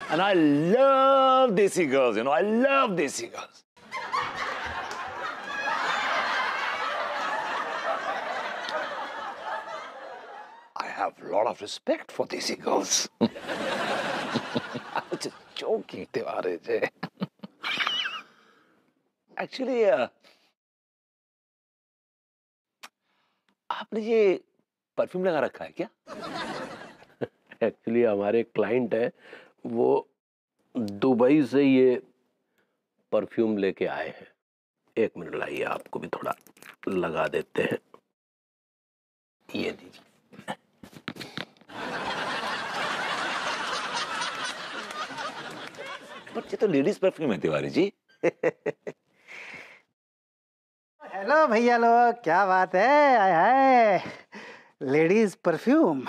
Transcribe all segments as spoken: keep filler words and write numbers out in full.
And I love desi girls, you know, I love desi girls. I have a lot of respect for desi girls. I was just joking, Tiwari ji. Actually, uh, आपने ये perfume लगा रखा है क्या? Actually हमारे client है, वो Dubai से ये परफ्यूम लेके आए हैं। एक मिनट लाइए, आपको भी थोड़ा लगा देते हैं। ये लीजिए। पर ये तो लेडीज परफ्यूम है तिवारी जी। हेलो भैया लोग, क्या बात है। आय हाय, लेडीज परफ्यूम।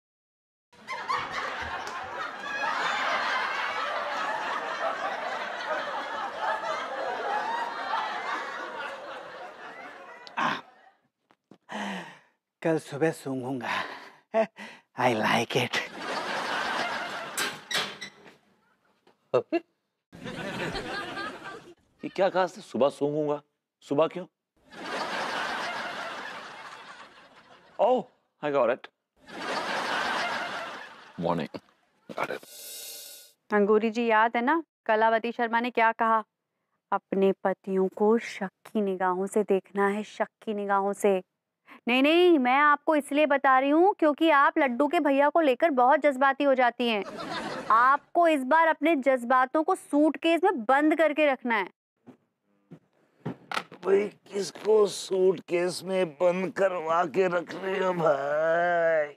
कल सुबह सूंघूंगा। I like it. ये क्या कहा? सुबह सूंघूंगा? सुबह क्यों? Oh, I got it. Morning. Got it. अंगूरी जी, याद है ना कलावती शर्मा ने क्या कहा? अपने पतियों को शक की निगाहों से देखना है, शक की निगाहों से। नहीं नहीं, मैं आपको इसलिए बता रही हूँ क्योंकि आप लड्डू के भैया को लेकर बहुत जज्बाती हो जाती हैं। आपको इस बार अपने जज्बातों को सूटकेस में बंद करके रखना है। भाई किसको सूटकेस में बंद करवा के रख रहे हो भाई?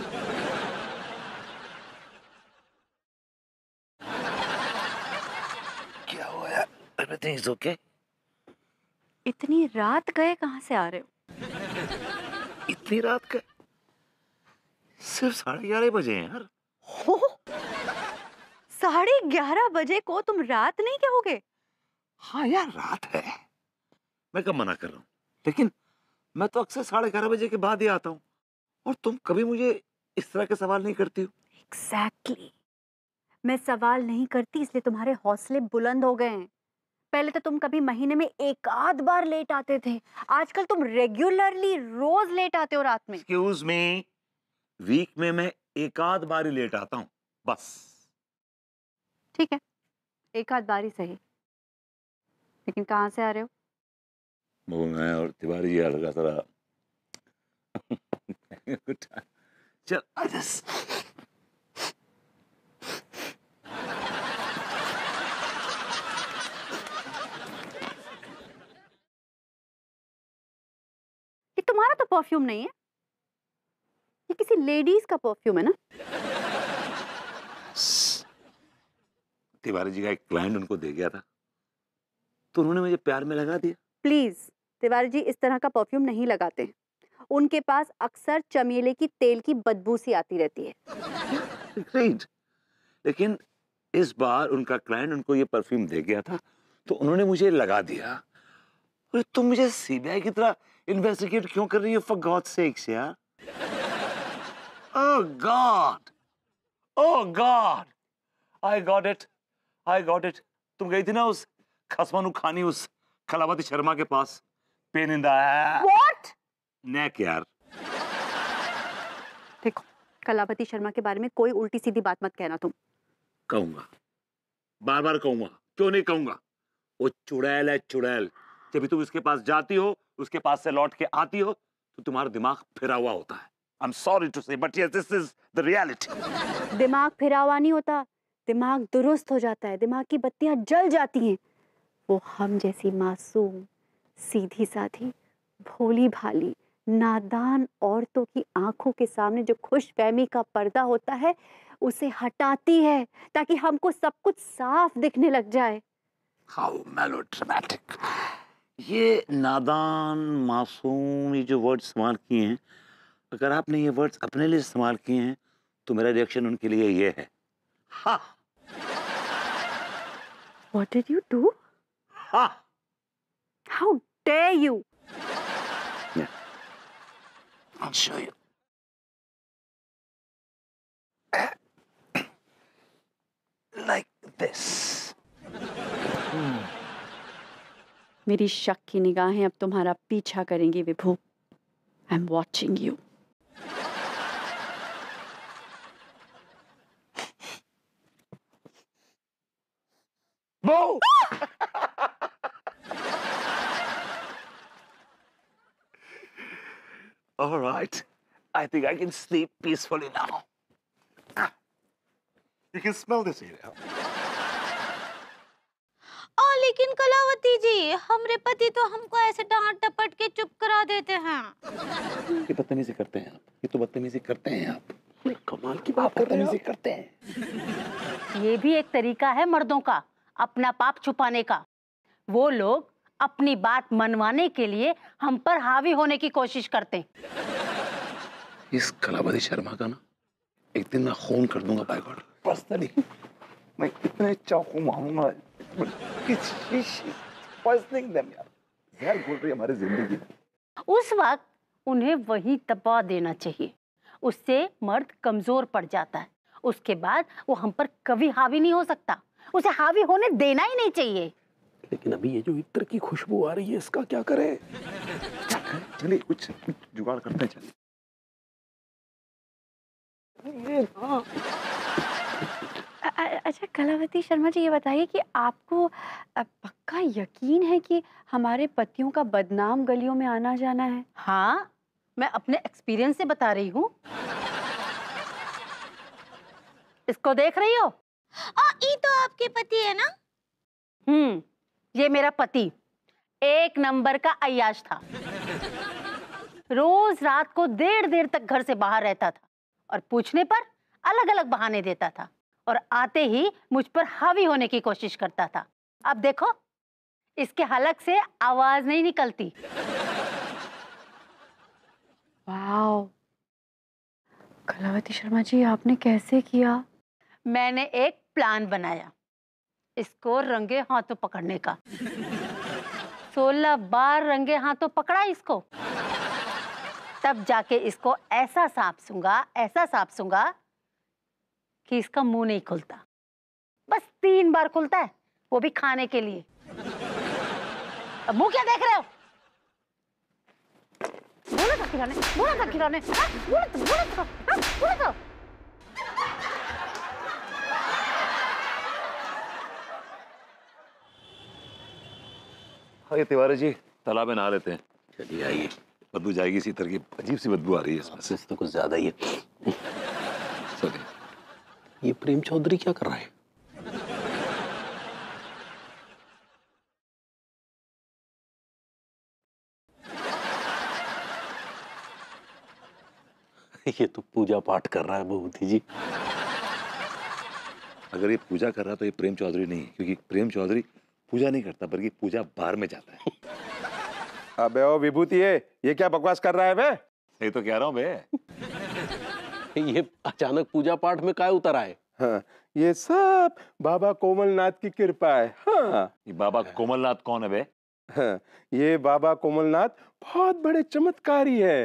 क्या हुआ यार? Everything is okay? इतनी रात गए कहाँ से आ रहे हो? इतनी रात का? सिर्फ साढ़े ग्यारह बजे हैं यार। हो, साढ़े ग्यारह बजे को तुम रात नहीं कहोगे? हाँ यार, रात है। मैं कब मना कर रहा हूँ, लेकिन मैं तो अक्सर साढ़े ग्यारह बजे के बाद ही आता हूँ, और तुम कभी मुझे इस तरह के सवाल नहीं करती हो। एग्जैक्टली। मैं सवाल नहीं करती इसलिए तुम्हारे हौसले बुलंद हो गए हैं। पहले तो तुम कभी महीने में एक आध बार लेट आते थे, आजकल तुम रेगुलरली रोज लेट आते हो रात में। एक्सक्यूज मी, वीक में मैं एक आध बार ही लेट आता हूँ बस। ठीक है, एक आध बार ही सही, लेकिन कहाँ से आ रहे हो? वो मैं और तिवारी जी लगा थोड़ा। चल आ जा। ये तुम्हारा तो परफ्यूम नहीं है, ये किसी लेडीज का परफ्यूम है ना? तिवारी जी का एक क्लाइंट उनको दे गया था, तो उन्होंने मुझे प्यार में लगा दिया। प्लीज, तिवारी जी इस तरह का परफ्यूम नहीं लगाते। उनके पास अक्सर चमेली की तेल की बदबू सी आती रहती है। ग्रेट, लेकिन इस बार उनका क्लाइंट उनको ये परफ्यूम दे गया था, तो उन्होंने मुझे लगा दिया। अरे तुम मुझे सीबीआई की तरह इन्वेस्टिगेट क्यों कर रही हो? फॉर गॉड सेक्स यार। Oh God, oh God, I got it, I got it. तुम गई थी ना उस खसमानू खानी, उस कलावती शर्मा के पास, pen in the What? Neck यार। देखो, कलावती शर्मा के बारे में कोई उल्टी सीधी बात मत कहना तुम। कहूंगा, बार बार कहूंगा, क्यों नहीं कहूंगा? वो चुड़ैल है, चुड़ैल। जब भी तुम उसके पास जाती हो, उसके पास से लौट के आती हो, तो तुम्हारा दिमाग फिरा हुआ होता है। I'm sorry to say, but yes, this is the reality. दिमाग फिरा हुआ नहीं होता, दिमाग दुरुस्त हो जाता है, दिमाग की बत्तियां जल जाती हैं। वो हम जैसी मासूम, सीधी साधी, भोली भाली, नादान औरतों की आंखों के सामने जो खुशफहमी का पर्दा होता है, उसे हटाती है ताकि हमको सब कुछ साफ दिखने लग जाए। How melodramatic. ये नादान, मासूम, ये जो वर्ड इस्तेमाल किए हैं, अगर आपने ये वर्ड्स अपने लिए इस्तेमाल किए हैं, तो मेरा रिएक्शन उनके लिए ये है, हा। What did you do? Ha! How dare you? Yeah. I'll show you. like this. मेरी शक की निगाहें अब तुम्हारा पीछा करेंगी Vibhu. I am watching you. Boo! All right. I think I can sleep peacefully now. Ah. You can smell this area. ओ लेकिन कलावती जी, हमरे पति तो हमको ऐसे डांट टपट के चुप करा देते हैं। ये बदतमीजी करते हैं आप। ये तो बदतमीजी करते हैं आप। कमाल की बात कर रहे हैं बदतमीजी करते हैं। ये भी एक तरीका है मर्दों का अपना पाप छुपाने का। वो लोग अपनी बात मनवाने के लिए हम पर हावी होने की कोशिश करते हैं। इस कलावती शर्मा का ना एक दिन मैं खून कर दूंगा बाय गॉड। पर्सनली मैं इतने चाकू मारूंगा। पॉइजनिंग देम यार। जहर घोल रही है हमारी जिंदगी में। उस वक्त उन्हें वही दबा देना चाहिए। उससे मर्द कमजोर पड़ जाता है। उसके बाद वो हम पर कभी हावी नहीं हो सकता। उसे हावी होने देना ही नहीं चाहिए। लेकिन अभी ये जो इत्र की खुशबू आ रही है, इसका क्या करें? चलिए कुछ जुगाड़ करते हैं। चलिए। अच्छा कलावती शर्मा जी, ये बताइए कि आपको पक्का यकीन है कि हमारे पतियों का बदनाम गलियों में आना जाना है? हाँ, मैं अपने एक्सपीरियंस से बता रही हूँ। इसको देख रही हो? आ, ये तो आपके पति है ना? हम्म, ये मेरा पति एक नंबर का अय्याश था। रोज रात को देर देर तक घर से बाहर रहता था और पूछने पर अलग अलग बहाने देता था और आते ही मुझ पर हावी होने की कोशिश करता था। अब देखो, इसके हलक से आवाज नहीं निकलती। वाओ, कलावती शर्मा जी, आपने कैसे किया? मैंने एक प्लान बनाया इसको रंगे हाथों पकड़ने का। सोलह बार रंगे हाथों पकड़ा इसको, तब जाके इसको ऐसा सांपूंगा, ऐसा सांपूंगा कि इसका मुंह नहीं खुलता। बस तीन बार खुलता है, वो भी खाने के लिए। अब मुंह क्या देख रहे हो? बोलो तो खिलाने, बोलो तो खिलाने, हाँ, बोलो तो, बोलो तो, हाँ, बोलो तो। हाँ, ये तिवारी जी तालाब में नहा लेते हैं। चलिए आइए। बदबू जाएगी, इसी तरह की अजीब सी बदबू आ रही है इसमें से। तो कुछ ज्यादा ही है। चलिए। ये प्रेम चौधरी क्या कर रहा है? ये तो पूजा पाठ कर रहा है भभूति जी। अगर ये पूजा कर रहा है तो ये प्रेम चौधरी नहीं है, क्योंकि प्रेम चौधरी पूजा नहीं करता बल्कि पूजा बार में जाता है। अबे ओ विभूति है, ये क्या बकवास कर रहा है बे? सही तो कह रहा हूँ बे। ये अचानक पूजा पाठ में काय उतर आए? हाँ, ये सब बाबा कोमलनाथ की कृपा है। हाँ, ये बाबा कोमलनाथ कौन है बे? हाँ, ये बाबा कोमलनाथ बहुत बड़े चमत्कारी है।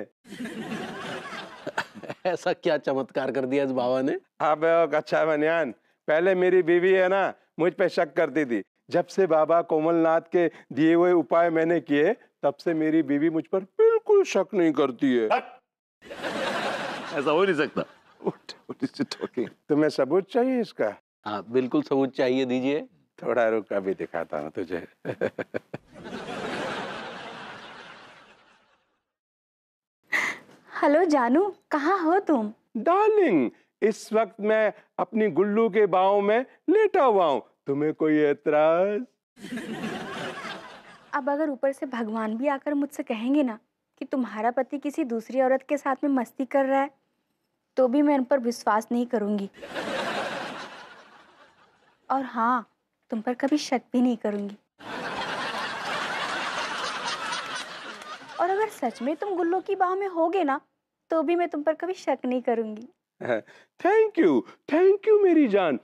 ऐसा क्या चमत्कार कर दिया इस बाबा ने? अबे ओ अच्छा बनियान, पहले मेरी बीवी है ना मुझ पे शक करती थी। जब से बाबा कोमलनाथ के दिए हुए उपाय मैंने किए, तब से मेरी बीवी मुझ पर बिल्कुल शक नहीं करती है। ऐसा हो नहीं सकता। तुम्हें सबूत चाहिए इसका? हाँ बिल्कुल सबूत चाहिए, दीजिए। थोड़ा रुक, अभी दिखाता हूँ तुझे। हेलो जानू, कहाँ हो तुम? डार्लिंग, इस वक्त मैं अपनी गुल्लू के बाहों में लेटा हुआ हूँ। तुम्हें कोई एतराज? अब अगर ऊपर से भगवान भी आकर मुझसे कहेंगे ना कि तुम्हारा पति किसी दूसरी औरत के साथ में मस्ती कर रहा है, तो भी मैं उन पर विश्वास नहीं करूंगी। और हाँ, तुम पर कभी शक भी नहीं करूंगी। और अगर सच में तुम गुल्लू की बाह में होगे ना, तो भी मैं तुम पर कभी शक नहीं करूंगी। थैंक यू, थैंक यू मेरी जान।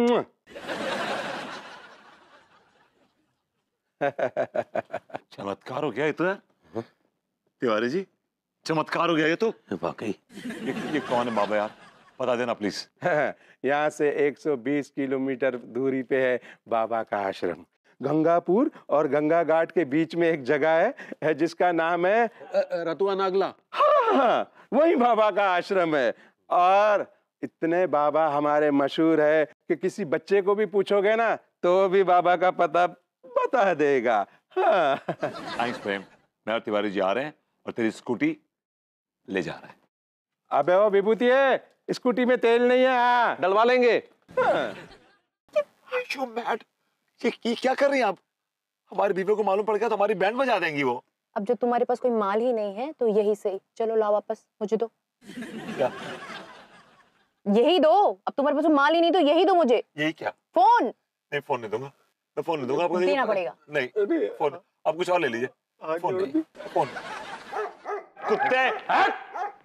चमत्कार हो गया ये तो है। तिवारी जी, चमत्कार हो गया ये तो। वाकई। ये, ये कौन है बाबा यार? बता देना प्लीज। यहाँ से एक सौ बीस किलोमीटर दूरी पे है बाबा का आश्रम। गंगापुर और गंगा घाट के बीच में एक जगह है, है जिसका नाम है रतुआ नागला। हाँ, हाँ, वही बाबा का आश्रम है। और इतने बाबा हमारे मशहूर है कि किसी बच्चे को भी पूछोगे ना तो भी बाबा का पता बता देगा। हाँ। थैंक्स प्रेम। मैं और तिवारी जी आ रहे हैं और तेरी स्कूटी ले जा रहा है। अबे वो विभूति है, स्कूटी में तेल नहीं है। हाँ, डलवा लेंगे। हाँ। You mad? ये, ये क्या कर रही हैं आप? हमारी बीवी को मालूम पड़ गया तो हमारी बैंड बजा देंगी वो। अब जब तुम्हारे पास कोई माल ही नहीं है तो यही सही। चलो लाओ वापस, मुझे दो। क्या? यही दो। अब तुम्हारे पास माल ही नहीं तो यही दो मुझे। यही क्या? फोन। नहीं, फोन नहीं दूंगा। मैं फोन नहीं दूंगा आपको। देना पड़ेगा। नहीं, फोन आप कुछ और ले लीजिए। फोन नहीं, फोन। कुत्ते, हट!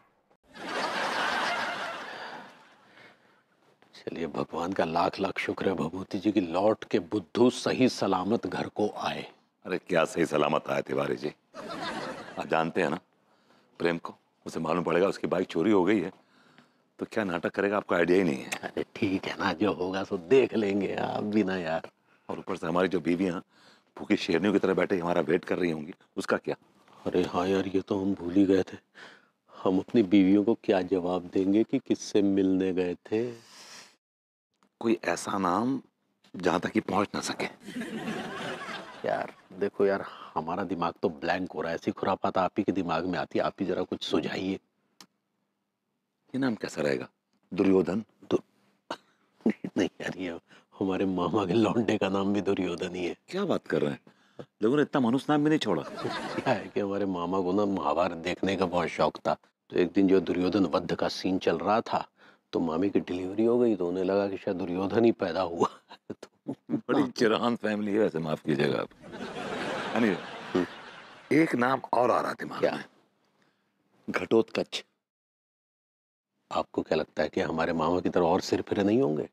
चलिए, भगवान का लाख लाख शुक्र है भभूति जी की लौट के बुद्धू सही सलामत घर को आए। अरे क्या सही सलामत आया तिवारी जी। आप जानते हैं ना प्रेम को, उसे मालूम पड़ेगा उसकी बाइक चोरी हो गई है तो क्या नाटक करेगा, आपको आइडिया ही नहीं है। अरे ठीक है ना, जो होगा सो देख लेंगे, आप भी ना यार। और ऊपर से हमारी जो बीवियां भूखी शेरनियों की तरह बैठे हमारा वेट कर रही होंगी, उसका क्या? अरे हाँ यार, ये तो हम भूल ही गए थे। हम अपनी बीवियों को क्या जवाब देंगे कि किससे मिलने गए थे? कोई ऐसा नाम जहां तक कि पहुंच ना सके। यार देखो यार, हमारा दिमाग तो ब्लैंक हो रहा है। ऐसी खुरापात आप ही के दिमाग में आती है, आप ही जरा कुछ सुझाइए। ये नाम कैसा रहेगा? दुर्योधन? तो नहीं यार, ये हमारे मामा के लौंडे का नाम भी दुर्योधन ही है। क्या बात कर रहे हैं? लोगों ने इतना मनुष्य नाम भी नहीं छोड़ा। क्या है कि हमारे मामा को ना महाभारत देखने का बहुत शौक था। तो एक दिन जो दुर्योधन वध का सीन चल रहा था तो मामी की डिलीवरी हो गई तो उन्हें लगा कि शायद दुर्योधन ही पैदा हुआ। तो बड़ी चिरान फैमिली है वैसे, माफ कीजिएगा आप। anyway, एक नाम और आ रहा दिमाग में, घटोत्कच। आपको क्या लगता है कि हमारे मामा की तरह और सिर फिरे नहीं होंगे?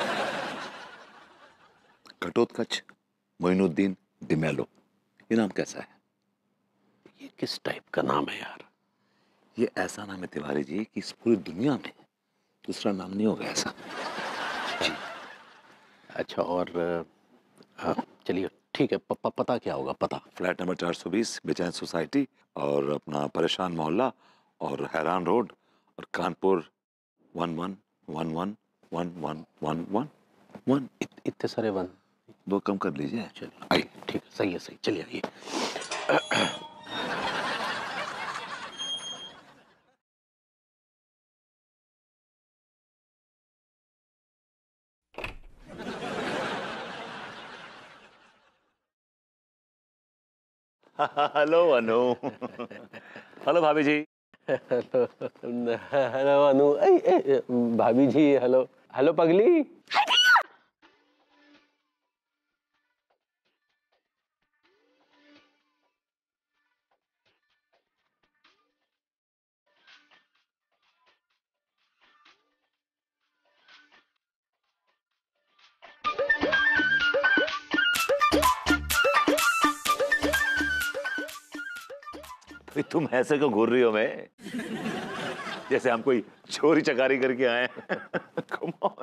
घटोत्कच, मोइनुद्दीन डिमेलो, ये नाम कैसा है? ये किस टाइप का नाम है यार? ये ऐसा नाम है तिवारी जी कि इस पूरी दुनिया में दूसरा नाम नहीं होगा ऐसा। जी अच्छा, और चलिए ठीक है, प, प, पता क्या होगा? पता फ्लैट नंबर चार सौ बीस बेचैन सोसाइटी और अपना परेशान मोहल्ला और हैरान रोड और Kanpur one one one one one one one one one. इतने सारे वन? दो कम कर लीजिए। चलिए आइए। ठीक है, सही है, सही। चलिए आइए। हेलो अनु। हेलो भाभी जी। हेलो हेलो अनु। ए, ए, भाभी जी हेलो। हेलो पगली। तुम ऐसे क्यों घूर रही हो? मैं जैसे हम कोई चोरी चकारी करके आए हैं। Come on.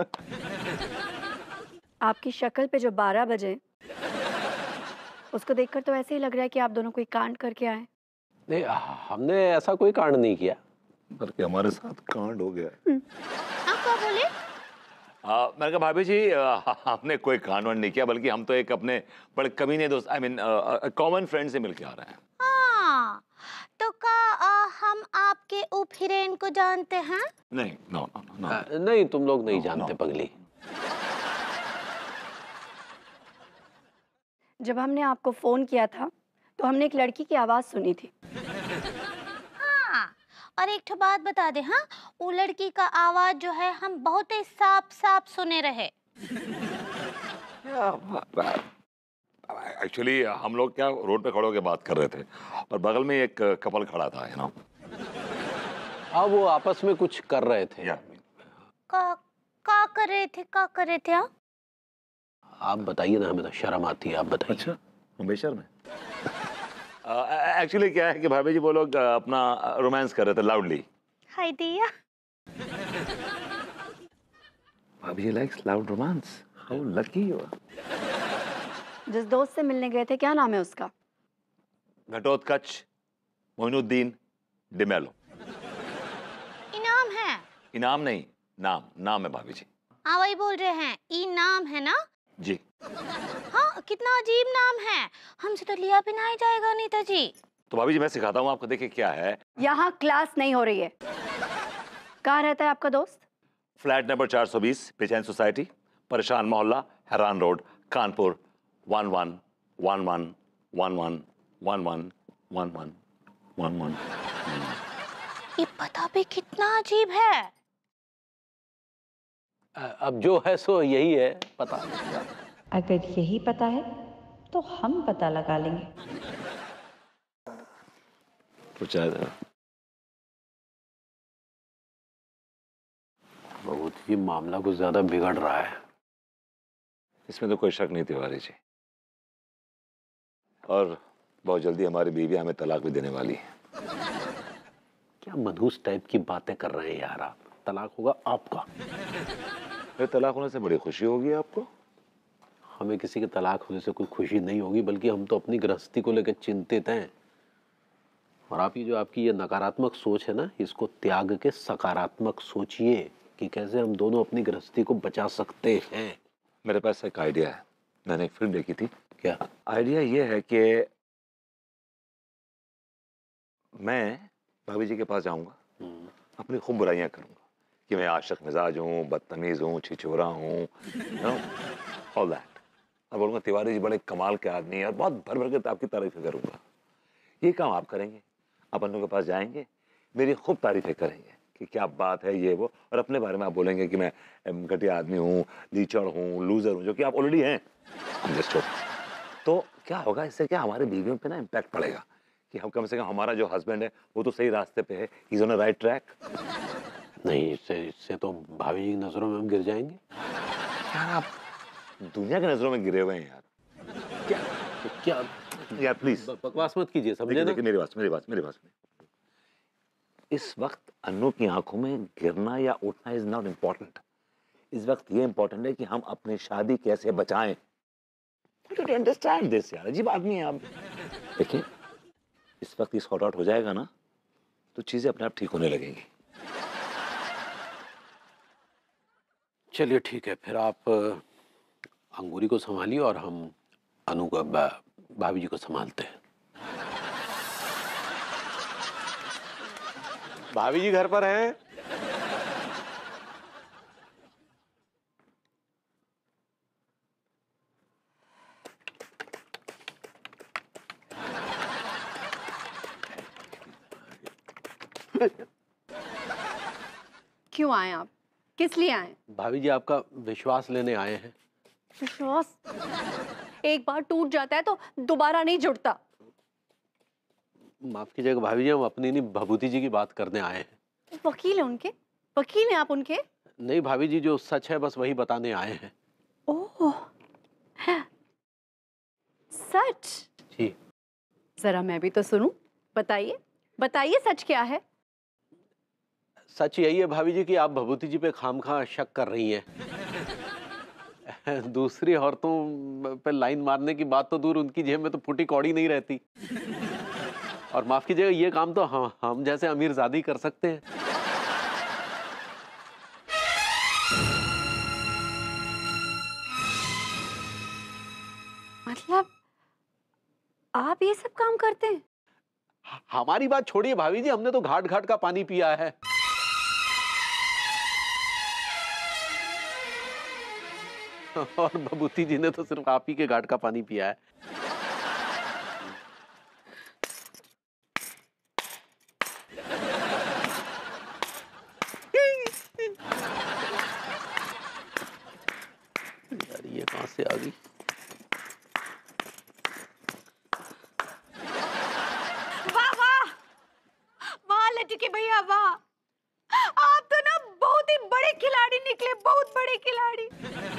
आपकी शक्ल पे जो बारह बजे, उसको देखकर तो ऐसे ही लग रहा है कि आप दोनों कोई कांड करके आए। नहीं, हमने ऐसा कोई कांड नहीं किया, बल्कि हमारे साथ कांड हो गया। आप क्या बोले? आ, मैंने कहा भाभी जी, आ, हमने कोई कांड वांड नहीं किया, बल्कि हम तो एक अपने बड़े कमीने दोस्त, आई मीन कॉमन फ्रेंड से मिलके आ रहे हैं। हाँ, तो का आ, हम आपके उप हीरोइन को जानते हैं? नहीं, नो नो नो नो। नहीं, तुम लोग नहीं No, जानते no. पगली। जब हमने आपको फोन किया था तो हमने एक लड़की की आवाज सुनी थी। हाँ, और एक ठो बात बता दे, हाँ, वो लड़की का आवाज जो है हम बहुत ही साफ साफ सुने रहे। एक्चुअली हम लोग क्या रोड पे खड़े होकर बात कर रहे थे और बगल में एक कपल खड़ा था, है ना। हाँ, वो आपस में कुछ कर रहे थे। या का का कर रहे थे? का कर रहे थे आप? आप बताइए ना, हमें तो शर्म आती है, आप बताइए। अच्छा, हमेशा में एक्चुअली क्या है कि भाभी जी वो लोग अपना रोमांस कर रहे थे लाउडली। हाय दिया। भाभी likes loud romance, how lucky you are. जिस दोस्त से मिलने गए थे, क्या नाम है उसका? घटोत्कच मोइनुद्दीन डिमेलो। इनाम है? इनाम नहीं, नाम नाम है भाभी जी। हाँ वही बोल रहे हैं, इनाम है ना? जी। हाँ कितना अजीब नाम है, हमसे तो लिया भी नहीं जाएगा नीता जी। तो भाभी जी मैं सिखाता हूँ आपको, देखिए क्या है। यहाँ क्लास नहीं हो रही है। कहाँ रहता है आपका दोस्त? फ्लैट नंबर चार सौ बीस, बेचैन सोसाइटी, परेशान मोहल्ला, हैरान road, Kanpur, one one one one one one one one one one one one. ये पता भी कितना अजीब है। अब जो है सो यही है पता। अगर यही पता है तो हम पता लगा लेंगे। बहुत ही मामला कुछ ज्यादा बिगड़ रहा है। इसमें तो कोई शक नहीं तिवारी जी, और बहुत जल्दी हमारी बीवी हमें तलाक भी देने वाली है। क्या मनहूस टाइप की बातें कर रहे हैं यार आप? तलाक होगा आपका। मेरे तलाक होने से बड़ी खुशी होगी आपको? हमें किसी के तलाक होने से कोई खुशी नहीं होगी, बल्कि हम तो अपनी गृहस्थी को लेकर चिंतित हैं। और आप ये जो आपकी ये नकारात्मक सोच है ना, इसको त्याग के सकारात्मक सोचिए कि कैसे हम दोनों अपनी गृहस्थी को बचा सकते हैं। मेरे पास एक आइडिया है, मैंने एक फिल्म देखी थी। क्या आइडिया ये है कि मैं भाभी जी के पास जाऊंगा, अपनी खूब बुराइयां करूंगा कि मैं आशिक मिजाज हूँ, बदतमीज हूँ, छिछोरा हूँ, ऑल दैट। अब बोलूँगा तिवारी जी बड़े कमाल के आदमी हैं और बहुत भर भर के आपकी तारीफें करूंगा। ये काम आप करेंगे, आप अन्नू के पास जाएंगे, मेरी खूब तारीफें करेंगे कि क्या बात है ये वो, और अपने बारे में आप बोलेंगे कि मैं घटिया आदमी हूँ, लीचड़ हूँ, लूजर हूँ, जो कि आप ऑलरेडी हैं। तो क्या होगा इससे, क्या हमारे बीवियों पे ना इम्पैक्ट पड़ेगा कि हम कम से कम हमारा जो हस्बैंड है वो तो सही रास्ते पे है, he is on a right track. नहीं, इससे इससे तो भाभी जी की नजरों में हम गिर जाएंगे। यार आप दुनिया की नजरों में गिरे हुए हैं यार। क्या क्या यार प्लीज बकवास मत कीजिए, समझे ना? मेरी बात मेरी बात मेरी बात इस वक्त अन्नू की आंखों में गिरना या उठना इज नॉट इम्पोर्टेंट। इस वक्त ये इम्पोर्टेंट है कि हम अपनी शादी कैसे बचाएं। अंडरस्टैंड दिस यार, अजीब आदमी है आप। देखिए इस वक्त ये सॉर्ट आउट हो जाएगा ना तो चीजें अपने आप ठीक होने लगेंगी। चलिए ठीक है, फिर आप अंगूरी को संभालिए और हम अनु को भाभी जी को संभालते हैं। भाभी जी घर पर हैं? क्यों आए आप? किस लिए आए? भाभी जी आपका विश्वास लेने आए हैं। विश्वास एक बार टूट जाता है तो दोबारा नहीं जुड़ता। माफ कीजिएगा भाभी जी, हम अपनी नहीं भभूति जी की बात करने आए हैं। वकील है उनके? वकील हैं आप उनके? नहीं भाभी जी, जो सच है बस वही बताने आए हैं। ओह सच? जी। जरा मैं भी तो सुनूं, बताइए बताइए सच क्या है? सच यही है भाभी जी कि आप भभूति जी पे खामखा शक कर रही हैं। दूसरी औरतों पे लाइन मारने की बात तो दूर, उनकी जेब में तो फूटी कौड़ी नहीं रहती। और माफ कीजिएगा, ये काम तो हम हम जैसे अमीरजादी कर सकते हैं। मतलब आप ये सब काम करते हैं? हमारी बात छोड़िए भाभी जी, हमने तो घाट घाट का पानी पिया है। और भभूति जी ने तो सिर्फ आप ही के घाट का पानी पिया है। यार ये कहां से आ गई? वाह वाह वाह लटके भैया वाह, आप तो ना बहुत ही बड़े खिलाड़ी निकले, बहुत बड़े खिलाड़ी।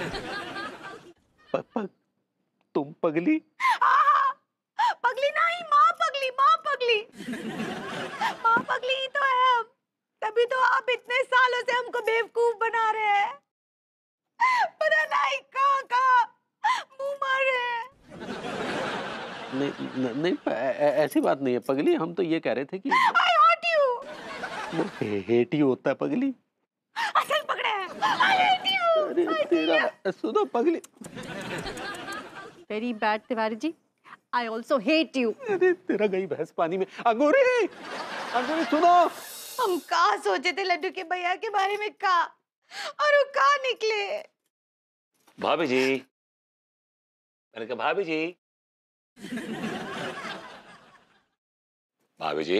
प, प, तुम पगली? आहा, पगली नहीं, माँ पगली, माँ पगली, माँ पगली ही तो है हम। तभी तो आप इतने सालों से हमको बेवकूफ बना रहे हैं। पता नहीं कहाँ कहाँ मुंह मारे हैं। नहीं न- नहीं प- ऐ- ऐसी बात नहीं है पगली, हम तो ये कह रहे थे कि I hate you। वो हे- हेट ही होता है पगली। असल पकड़े हैं। I hate you। अरे तेरा सुनो पगली। Very bad Tiwari ji, I also hate you. अरे तेरा गई भैंस पानी में। अंगूरी अंगूरी सुनो। हम कहाँ सोचे थे लड्डू के भैया के बारे में, कहा और वो कहाँ निकले। भाभी जी, मैंने कहा भाभी जी, भाभी जी।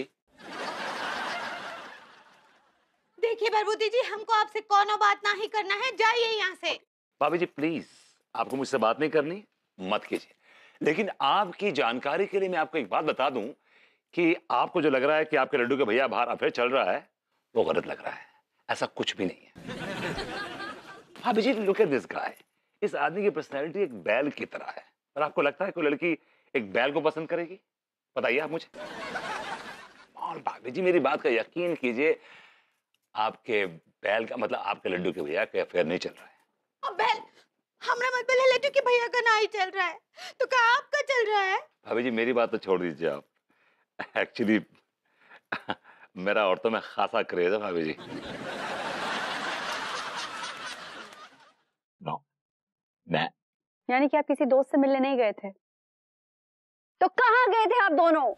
देखिए बरबूती जी, हमको आपसे कौनो बात नहीं करना है, जाइए यहाँ से। भाभी जी प्लीज, आपको मुझसे बात नहीं करनी, मत कीजिए। लेकिन आपकी जानकारी के लिए मैं आपको एक बात बता दूं कि आपको जो लग रहा है कि आपके लड्डू के भैया बाहर अफेयर चल रहा है, वो गलत लग रहा है। ऐसा कुछ भी नहीं है। भाभी जी लुक एट दिस गाय। इस आदमी की पर्सनैलिटी एक बैल की तरह है, और आपको लगता है कोई लड़की एक बैल को पसंद करेगी? बताइए आप मुझे। और भाभी जी मेरी बात का यकीन कीजिए, आपके बैल का मतलब आपके लड्डू के भैया का अफेयर नहीं चल रहा है। अब बैल हमरा मतलब है लड्डू के भैया का नहीं चल रहा है, तो कहाँ आपका चल रहा है? भाभी जी मेरी बात तो छोड़ दीजिए आप। एक्चुअली मेरा औरतों में खासा क्रेज है भाभी जी। नो, मैं यानी कि आप किसी दोस्त से मिलने नहीं गए थे? तो कहाँ गए थे आप दोनों?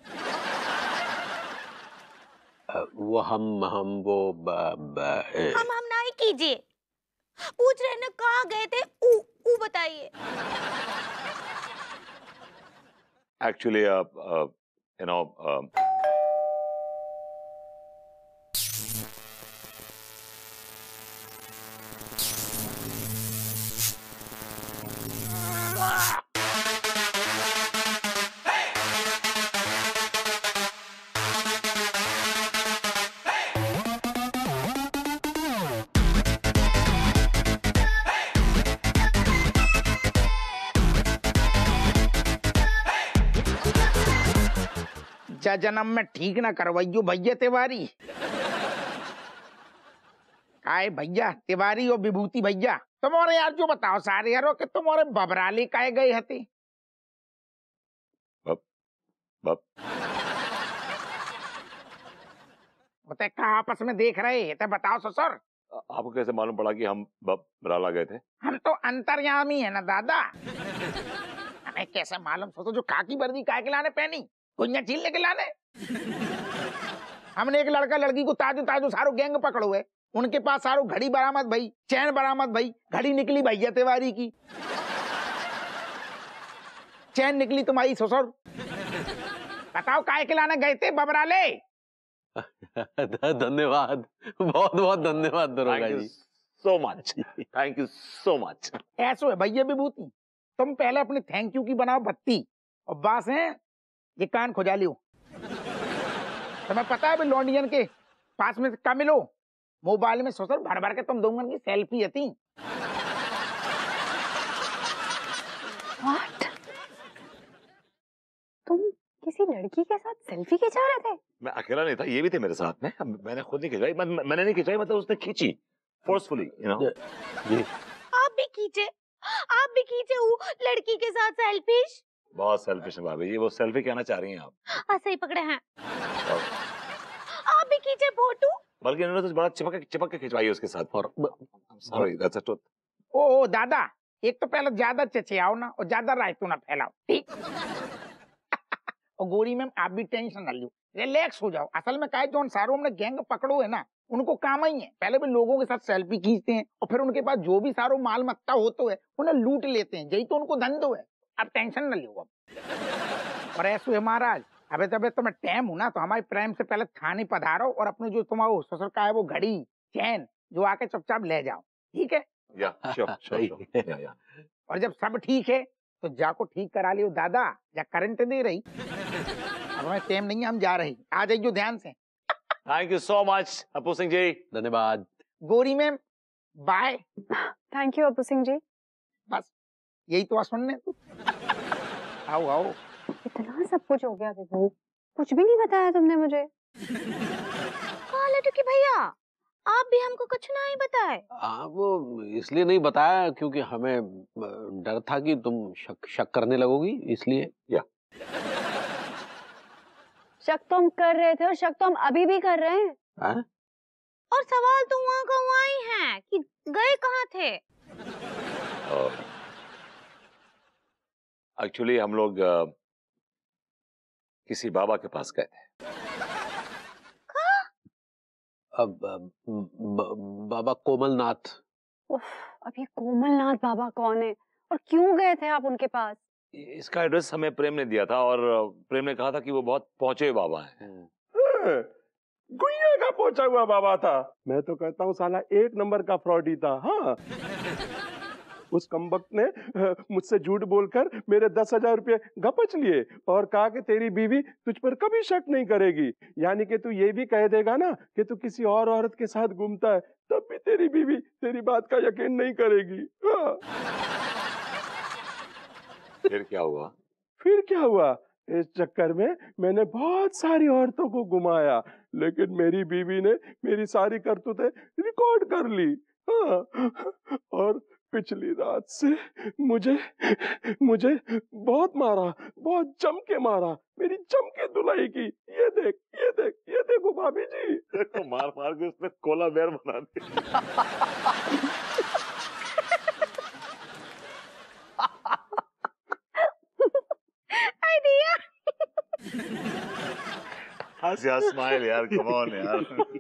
अ, वो हम हम वो ब, ब, ए, हम हम नहीं कीजिए, पूछ रहे ना कहाँ गए थे, ऊ ऊ बताइए। एक्चुअली यू नो जा जन्म में ठीक ना करवाइयो भैया तिवारी। काय भैया तिवारी और विभूति भैया, तुम्हारे यार जो बताओ सारे यारो कि तुम्हारे बबराली काहे गए हते? बब बब बता कहा आपस में देख रहे हैं, तो बताओ ससुर। आपको कैसे मालूम पड़ा कि हम बबराला गए थे? हम तो अंतर्यामी है ना दादा, हमें कैसे मालूम ससुर जो खाकी वर्दी काहे के लाने पहनी, गुंजा छील लेके लाने। हमने एक लड़का लड़की को ताजू ताजू सारो गैंग पकड़ो है, उनके पास सारो घड़ी बरामद भई, चैन बरामद भई, घड़ी निकली भैया तिवारी की, चैन निकली तुम्हारी ससुर। बताओ काहे के लाने गए थे बबराले? धन्यवाद, बहुत बहुत धन्यवाद दरोगा जी। So much, thank you so much. ऐसो है भैया विभूति, तुम पहले अपने थैंक यू की बनाओ बत्ती, और बास है ये कान खोजा लियो। तुम्हें पता है भाई लॉन्डियन के पास में का मिलो, मोबाइल में ससुर भर भर के तुम दोनों की सेल्फी हती। व्हाट? तुम किसी लड़की के साथ सेल्फी खिंचा रहे थे? मैं अकेला नहीं था, ये भी थे मेरे साथ में। मैंने खुद नहीं खिंचाई, मैं, मैंने नहीं खिंचाई, मतलब उसने खींची फोर्सफुली, यू नो। आप भी खींचे, आप भी खींचे वो लड़की के साथ सेल्फीज। बहुत सेल्फिश है भाभी जी, वो सेल्फी कहना चाह रही हैं आप। हाँ सही पकड़े हैं। आप भी खींचे फोटो, बल्कि इन्होंने तो बड़ा चिपक के चिपक के खिंचवाई है उसके साथ। और सॉरी दैट्स अ ट्रुथ। ओ, ओ दादा, एक तो पहले ज्यादा चचियाओ ना और ज्यादा रायतू ना फैलाओ, ठीक? और गोरी मैम आप भी टेंशन ना लो, रिलैक्स हो जाओ। असल में क्या है, जो सारों हमने गैंग पकड़ो है ना, उनको काम ही है, पहले भी लोगों के साथ सेल्फी खींचते हैं और फिर उनके पास जो भी सारो माल मत्ता होतो है उन्हें लूट लेते हैं, यही तो उनको धंधो है। अब टेंशन न लो। और ऐसो है महाराज, अबे तबे तुम्हें टाइम हो ना तो हमारे प्रेम से पहले थाने पधारो और अपने जो तुम्हारा ससुर का है वो घड़ी चैन जो आके चुपचाप ले जाओ, ठीक है? या श्योर श्योर या या। और जब सब ठीक है तो जाको ठीक करा लियो दादा, या करंट दे रही। अब हमें टाइम नहीं है, हम जा रही, आ जाइयो ध्यान से। Thank you so much Apu Singh ji. धन्यवाद गोरी ma'am, bye. Thank you Apu Singh ji. बस यही तो सुनने तू। आओ आओ। इतना सब कुछ हो गया विभू, कुछ भी नहीं बताया तुमने मुझे। कहाँ लड्डू के भैया? आप भी हमको कुछ ना ही बताए। हाँ, वो इसलिए नहीं बताया क्योंकि हमें डर था कि तुम शक शक करने लगोगी, इसलिए। या शक तो हम कर रहे थे और शक तो हम अभी भी कर रहे हैं। हाँ? और सवाल तो वहाँ का वहाँ ही है कि गए कहाँ थे। एक्चुअली हम लोग uh, किसी बाबा के पास गए थे। अब अब, ब- बाबा कोमलनाथ। उफ, अब ये कोमलनाथ बाबा कौन है और क्यों गए थे आप उनके पास? इसका एड्रेस हमें प्रेम ने दिया था और प्रेम ने कहा था कि वो बहुत पहुंचे हुए बाबा हैं। गुइया का पहुंचा हुआ बाबा था। मैं तो कहता हूँ साला एक नंबर का फ्रॉडी था। हाँ, उस कमबख्त ने मुझसे झूठ बोलकर मेरे दस हजार रुपये गपच लिए और कहा कि तेरी बीवी तुझ पर कभी शक नहीं करेगी। यानी कि तू ये भी कह देगा ना कि तू किसी और औरत के साथ घूमता है, तब भी तेरी बीवी तेरी बात का यकीन नहीं करेगी। हाँ। फिर क्या हुआ? फिर क्या हुआ? इस चक्कर में मैंने बहुत सारी औरतों को घुमाया, लेकिन मेरी बीवी ने मेरी सारी करतूतें रिकॉर्ड कर ली। हाँ। और पिछली रात से मुझे मुझे बहुत मारा, बहुत जम के मारा, मेरी जम के धुलाई की। ये देख, ये देख, ये देखो भाभी जी। देखो मार मार के उसने कोला बेर बना दिया। आइडिया। हंस यार, स्माइल यार, कम ऑन यार।